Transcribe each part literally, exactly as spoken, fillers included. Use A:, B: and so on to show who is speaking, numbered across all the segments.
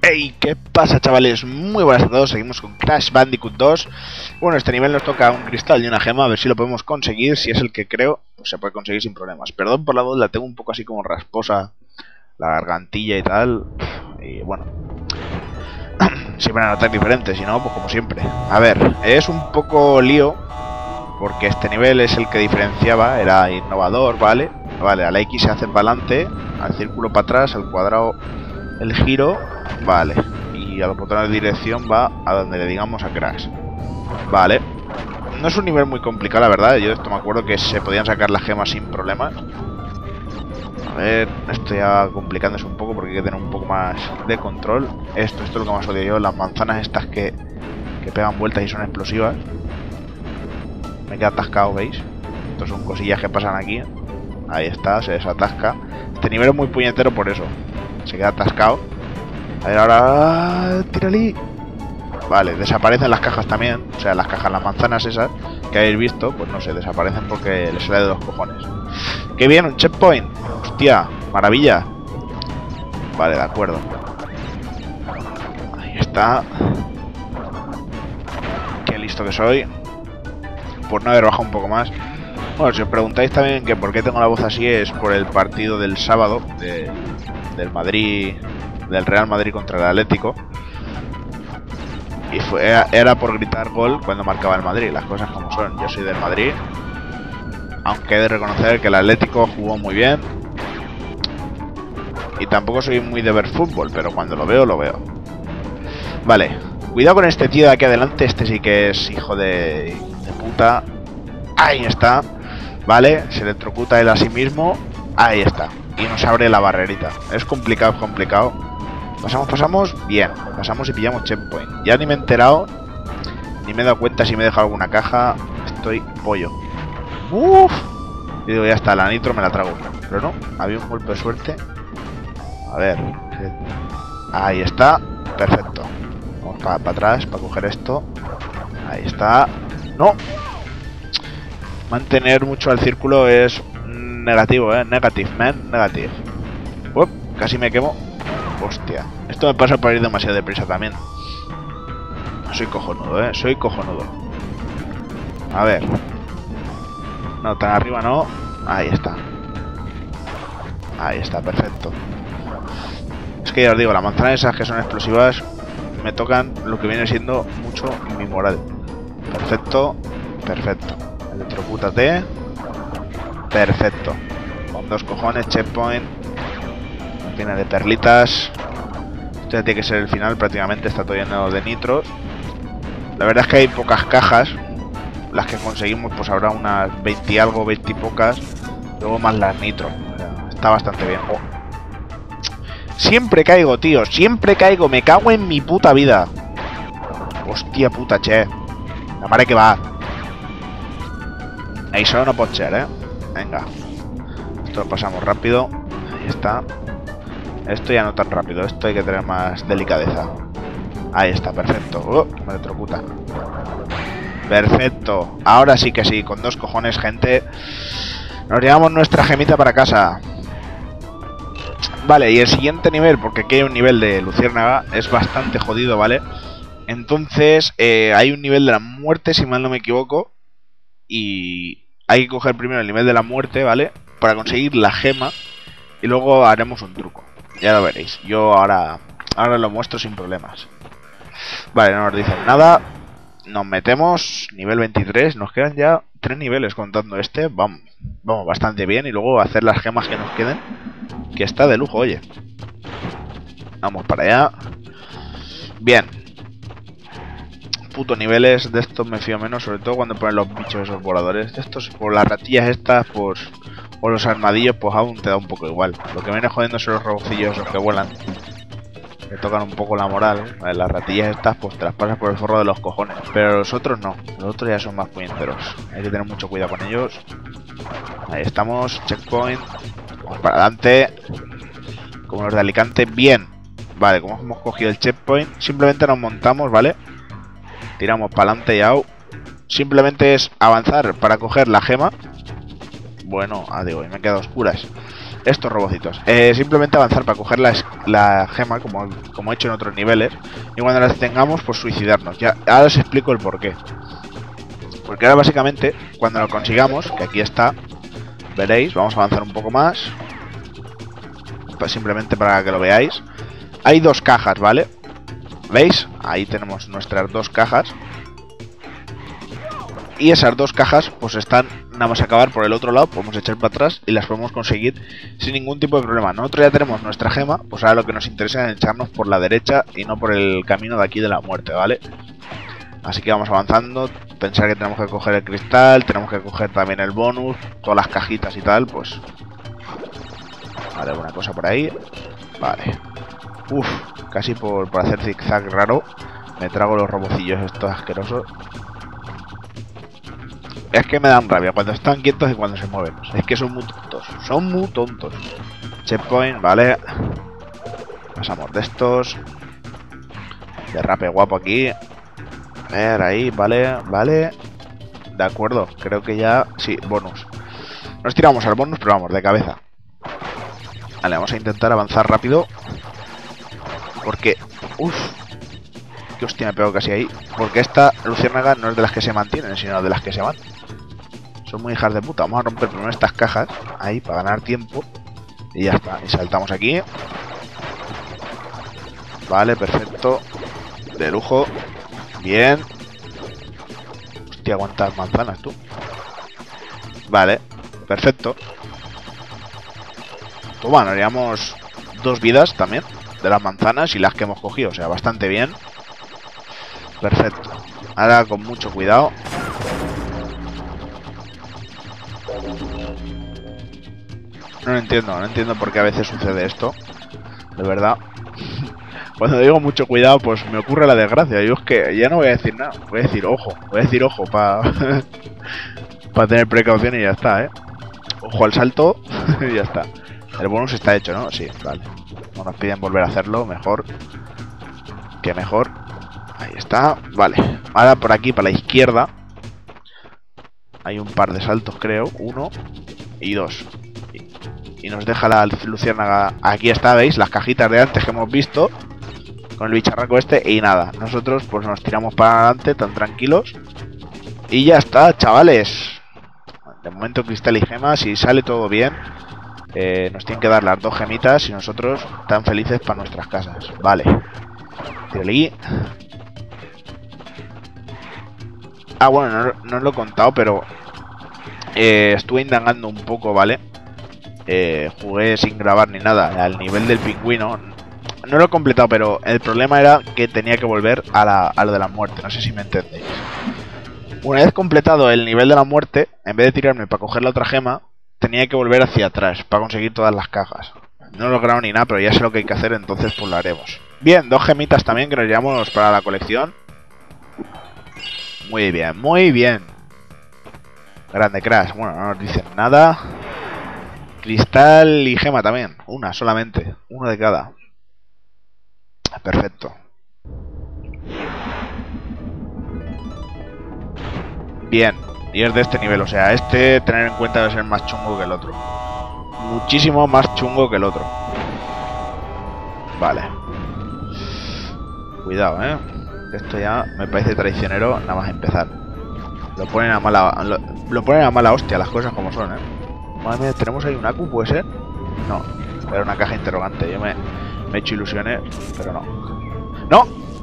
A: Hey, ¿qué pasa, chavales? Muy buenas a todos, seguimos con Crash Bandicoot dos. Bueno, este nivel nos toca un cristal y una gema, a ver si lo podemos conseguir. Si es el que creo, pues se puede conseguir sin problemas. Perdón por la voz, la tengo un poco así como rasposa, la gargantilla y tal. Y bueno, siempre van a notar diferente, si no, pues como siempre. A ver, es un poco lío, porque este nivel es el que diferenciaba, era innovador, ¿vale? Vale, a la X se hace para adelante, al círculo para atrás, al cuadrado el giro, vale. Y a los botones de dirección va a donde le digamos a Crash. Vale. No es un nivel muy complicado, la verdad. Yo de esto me acuerdo que se podían sacar las gemas sin problemas. A ver, esto ya complicándose un poco porque hay que tener un poco más de control. Esto, esto es lo que más odio yo, las manzanas estas que, que pegan vueltas y son explosivas. Me queda atascado, ¿veis? Estos son cosillas que pasan aquí. Ahí está, se desatasca. Este nivel es muy puñetero por eso. Se queda atascado. A ver, ahora... ¡Tírali! Vale, desaparecen las cajas también. O sea, las cajas, las manzanas esas que habéis visto, pues no sé, desaparecen porque les sale de los cojones. ¡Qué bien! ¡Un checkpoint! ¡Hostia! ¡Maravilla! Vale, de acuerdo. Ahí está. ¡Qué listo que soy! Por no haber bajado un poco más. Bueno, si os preguntáis también que por qué tengo la voz así, es por el partido del sábado de, del Madrid, del Real Madrid contra el Atlético. Y fue, era por gritar gol cuando marcaba el Madrid, las cosas como son. Yo soy del Madrid, aunque he de reconocer que el Atlético jugó muy bien. Y tampoco soy muy de ver fútbol, pero cuando lo veo, lo veo. Vale, cuidado con este tío de aquí adelante, este sí que es hijo de, de puta. Ahí está. Vale, se electrocuta él a sí mismo. Ahí está. Y nos abre la barrerita. Es complicado, es complicado. Pasamos, pasamos. Bien. Pasamos y pillamos checkpoint. Ya ni me he enterado, ni me he dado cuenta si me he dejado alguna caja. Estoy pollo. Uff. Y digo, ya está, la nitro me la trago. Pero no, había un golpe de suerte. A ver. Ahí está. Perfecto. Vamos para pa atrás para coger esto. Ahí está. No. Mantener mucho al círculo es negativo, eh. Negative, man. Negative. Uop, casi me quemo. Hostia. Esto me pasa por ir demasiado deprisa también. Soy cojonudo, eh. Soy cojonudo. A ver. No, tan arriba no. Ahí está. Ahí está, perfecto. Es que ya os digo, las manzanas esas que son explosivas me tocan lo que viene siendo mucho mi moral. Perfecto. Perfecto. Electrocútate. Perfecto. Con dos cojones, checkpoint. Tiene de perlitas. Esto ya tiene que ser el final, prácticamente está todo lleno de nitros. La verdad es que hay pocas cajas. Las que conseguimos, pues habrá unas veinte y algo, veinte y pocas. Luego más las nitros. O sea, está bastante bien. Oh. Siempre caigo, tío. Siempre caigo. Me cago en mi puta vida. Hostia puta, che. La madre que va. Ahí solo no puedo ser, eh. Venga. Esto lo pasamos rápido. Ahí está. Esto ya no tan rápido. Esto hay que tener más delicadeza. Ahí está, perfecto. Oh, me electrocuta. Perfecto. Ahora sí que sí. Con dos cojones, gente. Nos llevamos nuestra gemita para casa. Vale, y el siguiente nivel, porque aquí hay un nivel de luciérnaga, es bastante jodido, ¿vale? Entonces, eh, hay un nivel de la muerte, si mal no me equivoco. Y hay que coger primero el nivel de la muerte, ¿vale? Para conseguir la gema. Y luego haremos un truco. Ya lo veréis. Yo ahora, ahora lo muestro sin problemas. Vale, no nos dicen nada. Nos metemos. Nivel veintitrés. Nos quedan ya tres niveles contando este. Vamos, vamos bastante bien. Y luego hacer las gemas que nos queden. Que está de lujo, oye. Vamos para allá. Bien. Puto niveles de estos me fío menos, sobre todo cuando ponen los bichos esos voladores. De estos, por las ratillas estas, pues, o los armadillos, pues aún te da un poco igual. Lo que viene jodiendo son los robocillos esos que vuelan. Me tocan un poco la moral. Vale, las ratillas estas, pues te las pasas por el forro de los cojones. Pero los otros no. Los otros ya son más puñeteros. Hay que tener mucho cuidado con ellos. Ahí estamos. Checkpoint. Vamos para adelante. Como los de Alicante. Bien. Vale, como hemos cogido el checkpoint, simplemente nos montamos, ¿vale? Tiramos para adelante y au. Simplemente es avanzar para coger la gema. Bueno, ah, digo, y me he quedado a oscuras. estos robocitos. Eh, simplemente avanzar para coger la, la gema, como, como he hecho en otros niveles. Y cuando las tengamos, pues suicidarnos. Ya, ahora os explico el porqué. Porque ahora básicamente, cuando lo consigamos, que aquí está, veréis, vamos a avanzar un poco más. Pues simplemente para que lo veáis. Hay dos cajas, ¿vale? ¿Veis? Ahí tenemos nuestras dos cajas. Y esas dos cajas pues están nada más acabar por el otro lado. Podemos echar para atrás y las podemos conseguir sin ningún tipo de problema. Nosotros ya tenemos nuestra gema. Pues ahora lo que nos interesa es echarnos por la derecha y no por el camino de aquí de la muerte, ¿vale? Así que vamos avanzando. Pensar que tenemos que coger el cristal. Tenemos que coger también el bonus. Todas las cajitas y tal, pues... Vale, alguna cosa por ahí. Vale. Uf, casi por, por hacer zigzag raro me trago los robocillos estos asquerosos. Es que me dan rabia cuando están quietos y cuando se mueven. Es que son muy tontos. Son muy tontos. Checkpoint, vale. Pasamos de estos. Derrape guapo aquí. A ver, ahí, vale, vale. De acuerdo, creo que ya... Sí, bonus. Nos tiramos al bonus, pero vamos, de cabeza. Vale, vamos a intentar avanzar rápido. Porque... Uff. Que hostia, me pego casi ahí. Porque esta luciérnaga no es de las que se mantienen, sino de las que se van. Son muy hijas de puta. Vamos a romper primero estas cajas. Ahí, para ganar tiempo. Y ya está. Y saltamos aquí. Vale, perfecto. De lujo. Bien. Hostia, cuántas manzanas, tú. Vale, perfecto. Toma, nos llevamos dos vidas también de las manzanas y las que hemos cogido. O sea, bastante bien. Perfecto. Ahora con mucho cuidado. No lo entiendo, no entiendo por qué a veces sucede esto. De verdad. Cuando digo mucho cuidado, pues me ocurre la desgracia. Yo es que ya no voy a decir nada. Voy a decir ojo. Voy a decir ojo para para tener precaución y ya está, ¿eh? Ojo al salto y ya está. El bonus está hecho, ¿no? Sí, vale. No nos piden volver a hacerlo, mejor. Que mejor. Ahí está, vale. Ahora por aquí, para la izquierda, hay un par de saltos, creo. Uno y dos. Y, y nos deja la luciérnaga. Aquí está, ¿veis? Las cajitas de antes que hemos visto. Con el bicharraco este y nada. Nosotros pues nos tiramos para adelante tan tranquilos. Y ya está, chavales. De momento cristal y gema. Si sale todo bien, eh, nos tienen que dar las dos gemitas y nosotros tan felices para nuestras casas. Vale. Tírale. Ah, bueno, no, no lo he contado, pero eh, estuve indagando un poco, ¿vale? Eh, jugué sin grabar ni nada al nivel del pingüino. No lo he completado, pero el problema era que tenía que volver a, la, a lo de la muerte. No sé si me entendéis. Una vez completado el nivel de la muerte, en vez de tirarme para coger la otra gema, tenía que volver hacia atrás para conseguir todas las cajas. No lo he logrado ni nada, pero ya sé lo que hay que hacer, entonces pues lo haremos. Bien, dos gemitas también que nos llevamos para la colección. Muy bien, muy bien. Grande Crash. Bueno, no nos dicen nada. Cristal y gema también. Una solamente. Uno de cada. Perfecto. Bien. Y es de este nivel. O sea, este, tener en cuenta, debe ser más chungo que el otro. Muchísimo más chungo que el otro. Vale. Cuidado, eh. Esto ya me parece traicionero nada más empezar. Lo ponen a mala lo, lo ponen a mala hostia las cosas como son, eh. Madre mía, ¿tenemos ahí un Aku? ¿Puede ser? No, era una caja interrogante. Yo me, me he hecho ilusiones, pero no. ¡No!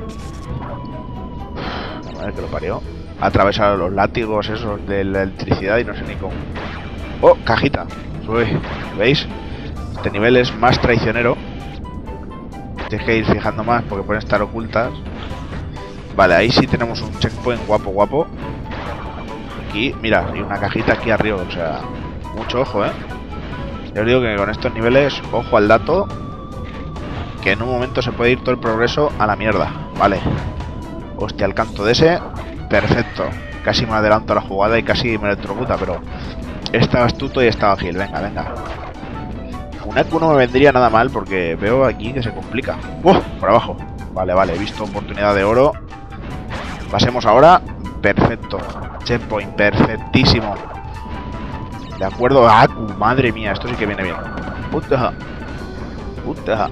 A: A ver que lo parió. Ha atravesado los látigos esos de la electricidad y no sé ni cómo. ¡Oh! Cajita. Uy, ¿veis? Este nivel es más traicionero. Tienes que ir fijando más porque pueden estar ocultas. Vale, ahí sí tenemos un checkpoint guapo, guapo. Aquí, mira, hay una cajita aquí arriba, o sea, mucho ojo, ¿eh? Ya os digo que con estos niveles, ojo al dato, que en un momento se puede ir todo el progreso a la mierda. Vale. Hostia, el canto de ese, perfecto. Casi me adelanto a la jugada y casi me electrocuta, pero estaba astuto y estaba ágil. Venga, venga. Un Aku no me vendría nada mal porque veo aquí que se complica. ¡Uh! Por abajo. Vale, vale, he visto oportunidad de oro. Pasemos ahora. Perfecto. Checkpoint, perfectísimo. De acuerdo. Aku, madre mía, esto sí que viene bien. Puta. Puta.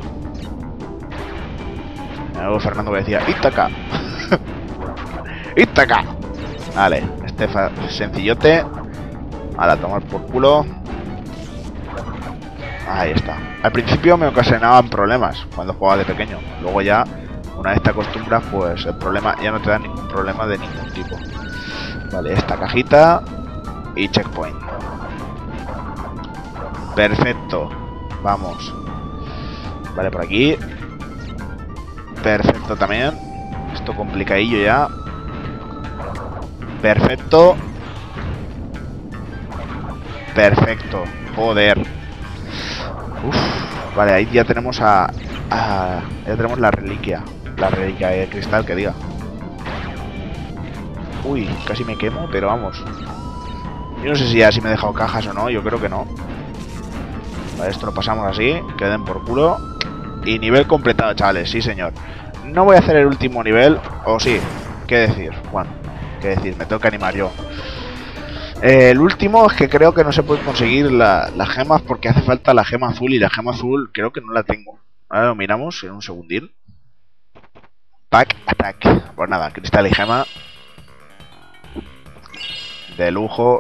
A: Luego Fernando que decía, Ítaca. Ítaca. Vale, este sencillote. A la tomar por culo. Ahí está. Al principio me ocasionaban problemas cuando jugaba de pequeño. Luego ya, una vez te acostumbras, pues el problema ya no te da ningún problema de ningún tipo. Vale, esta cajita y checkpoint. Perfecto. Vamos. Vale, por aquí. Perfecto también. Esto complicadillo ya. Perfecto. Perfecto. Joder. Uf. Vale, ahí ya tenemos a, a... Ya tenemos la reliquia. La reliquia de cristal, que diga. Uy, casi me quemo, pero vamos. Yo no sé si ya si me he dejado cajas o no. Yo creo que no. Vale, esto lo pasamos así. Que den por culo. Y nivel completado, chavales. Sí, señor. No voy a hacer el último nivel. O sí. ¿Qué decir? Bueno, ¿qué decir? Me tengo que animar yo. Eh, el último es que creo que no se puede conseguir la, las gemas porque hace falta la gema azul. Y la gema azul creo que no la tengo. Ahora lo miramos en un segundín. Pack Attack. Pues nada, cristal y gema. De lujo.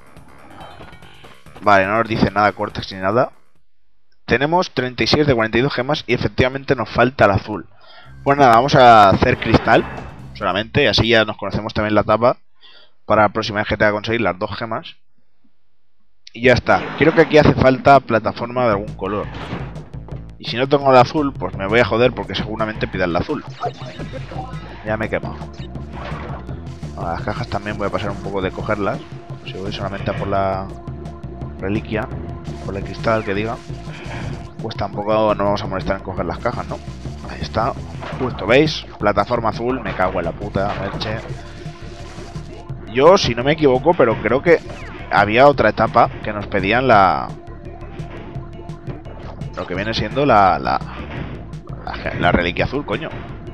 A: Vale, no nos dice nada cortes ni nada. Tenemos treinta y seis de cuarenta y dos gemas y efectivamente nos falta el azul. Pues nada, vamos a hacer cristal solamente y así ya nos conocemos también la etapa para la próxima vez que tenga que conseguir las dos gemas. Y ya está. Creo que aquí hace falta plataforma de algún color. Y si no tengo el azul, pues me voy a joder porque seguramente pida el azul. Ya me he quemado. A las cajas también voy a pasar un poco de cogerlas. Si voy solamente a por la reliquia, por el cristal que diga, pues tampoco nos vamos a molestar en coger las cajas, ¿no? Ahí está. Justo, ¿veis? Plataforma azul, me cago en la puta, merche. Yo, si no me equivoco, pero creo que había otra etapa que nos pedían la... Lo que viene siendo la... La, la, la reliquia azul, coño.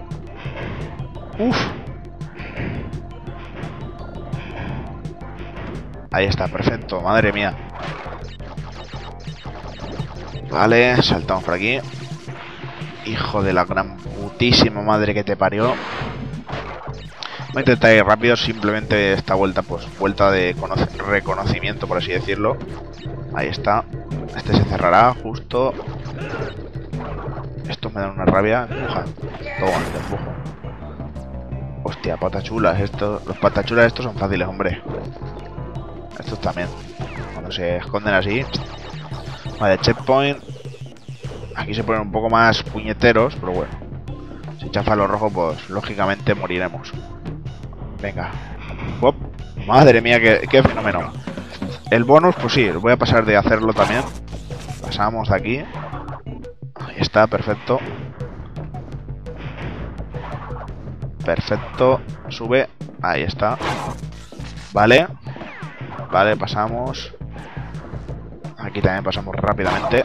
A: Uf. Ahí está, perfecto, madre mía. Vale, saltamos por aquí. Hijo de la gran putísima madre que te parió. Voy a intentar ir rápido, simplemente esta vuelta, pues vuelta de reconocimiento, por así decirlo. Ahí está. Este se cerrará justo. Estos me dan una rabia. Empuja. Toma, te empujo. Hostia, patachulas. Estos, los patachulas estos son fáciles, hombre. Estos también. Cuando se esconden así. Vale, checkpoint. Aquí se ponen un poco más puñeteros, pero bueno. Si chafa lo rojo, pues lógicamente moriremos. Venga. Hop. Madre mía, qué, qué fenómeno. El bonus, pues sí, voy a pasar de hacerlo también. Pasamos de aquí. Ahí está, perfecto. Perfecto. Sube. Ahí está. Vale. Vale, pasamos. Aquí también pasamos rápidamente.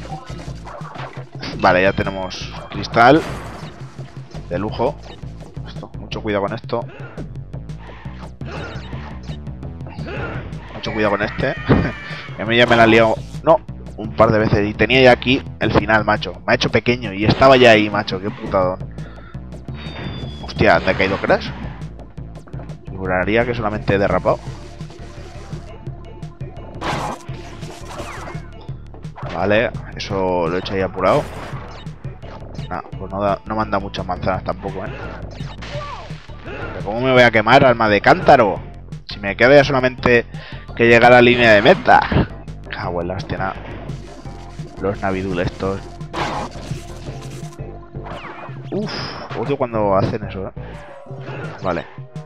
A: Vale, ya tenemos cristal. De lujo. Esto, mucho cuidado con esto. Mucho cuidado con este. Que a mí ya me la han liado. No, un par de veces. Y tenía ya aquí el final, macho. Me ha hecho pequeño y estaba ya ahí, macho. Qué putadón. Hostia, ¿me ha caído Crash? Juraría que solamente he derrapado. Vale, eso lo he hecho ahí apurado. Nah, pues no, da, no me han dado muchas manzanas tampoco, ¿eh? ¿Pero cómo me voy a quemar, alma de cántaro? Si me queda ya solamente que llegar a la línea de meta. Cago en la hostia, nah. Los Navidul estos. Uf, odio cuando hacen eso, ¿eh? Vale.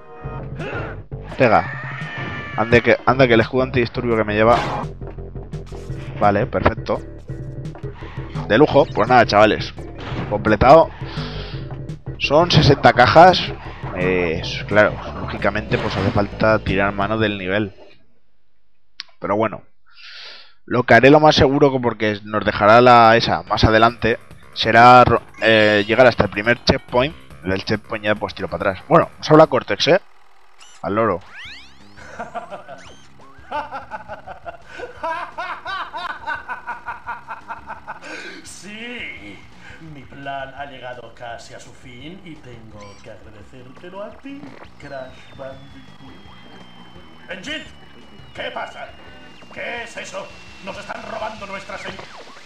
A: Pega. Ande que, anda que el escudo antidisturbio que me lleva. Vale, perfecto. De lujo, pues nada, chavales. Completado. Son sesenta cajas. Eh, claro, lógicamente pues hace falta tirar mano del nivel. Pero bueno, lo que haré lo más seguro, porque nos dejará la esa más adelante, será eh, llegar hasta el primer checkpoint. El checkpoint ya pues tiro para atrás. Bueno, nos habla Cortex, ¿eh? Al loro.
B: Sí, mi plan ha llegado casi a su fin y tengo que agradecértelo a ti, Crash Bandicoot. ¡Engine! ¿Qué pasa? ¿Qué es eso? ¡Nos están robando nuestra señal!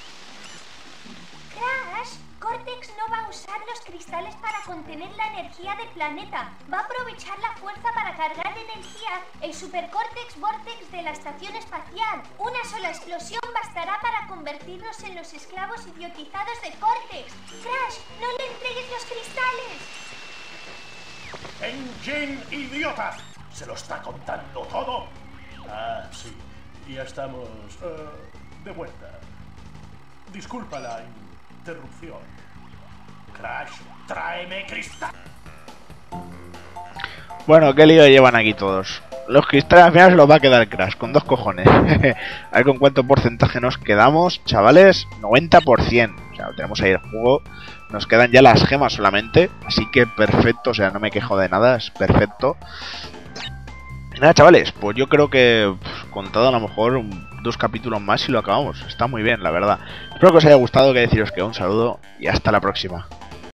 C: Crash, Cortex no va a usar los cristales para contener la energía del planeta. Va a aprovechar la fuerza para cargar de energía el Supercortex Vortex de la estación espacial. Una sola explosión bastará para convertirnos en los esclavos idiotizados de Cortex. Crash, no le entregues los cristales.
B: ¡Engine, idiota! ¿Se lo está contando todo? Ah, sí. Ya estamos uh, de vuelta. Disculpa la interrupción. Crash, tráeme cristal.
A: Bueno, ¿qué lío llevan aquí todos? Los cristales al final se los va a quedar Crash, con dos cojones. A ver con cuánto porcentaje nos quedamos, chavales. noventa por ciento. O sea, tenemos ahí el juego. Nos quedan ya las gemas solamente. Así que perfecto, o sea, no me quejo de nada, es perfecto. Y nada, chavales, pues yo creo que pues, contado a lo mejor un, dos capítulos más y lo acabamos. Está muy bien, la verdad. Espero que os haya gustado, que deciros que un saludo y hasta la próxima.